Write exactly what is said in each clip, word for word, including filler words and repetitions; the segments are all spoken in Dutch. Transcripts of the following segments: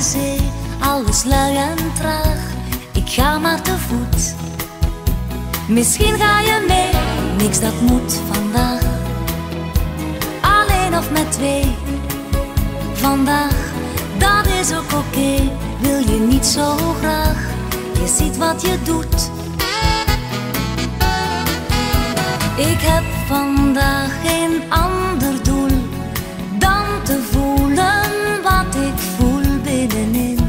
zee, alles lui en traag. Ik ga maar te voet. Misschien ga je mee, niks dat moet vandaag. Alleen of met twee, vandaag, dat is ook oké. Okay. Wil je niet zo graag, je ziet wat je doet. Ik heb vandaag geen ander doel dan te voelen wat ik voel binnenin.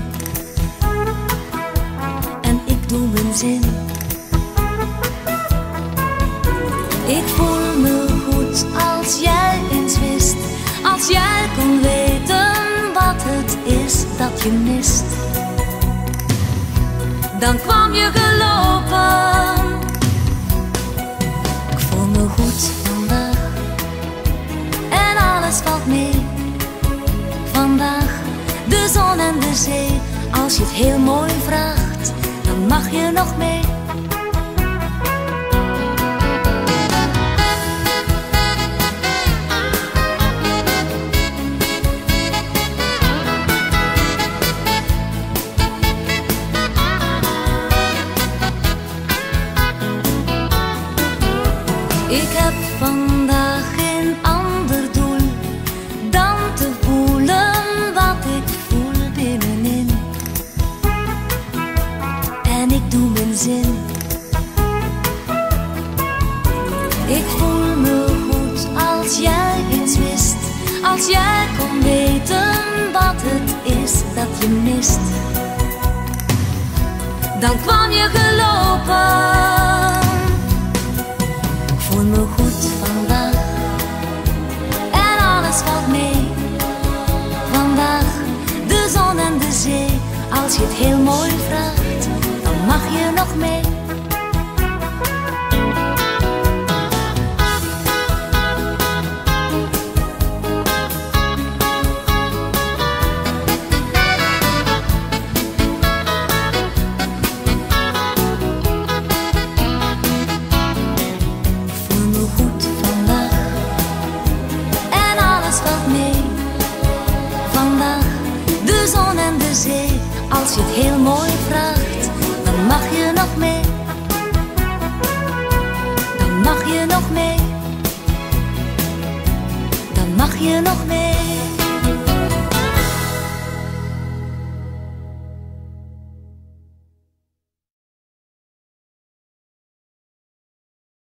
En ik doe mijn zin. Ik voel me goed als jij eens wist, als jij kon weten wat het is dat je mist. Dan kwam je gelopen. Ik voel me goed vandaag en alles valt mee. Vandaag de zon en de zee, als je het heel mooi vraagt, dan mag je nog mee. Ik heb vandaag geen ander doel dan te voelen wat ik voel binnenin. En ik doe mijn zin. Ik voel me goed als jij eens wist, als jij kon weten wat het is dat je mist. Dan kwam je gelopen. Ik voel me goed vandaag en alles valt mee. Vandaag de zon en de zee, als je het heel mooi vraagt, dan mag je nog mee. Als je het heel mooi vraagt, dan mag je nog mee. Dan mag je nog mee. Dan mag je nog mee.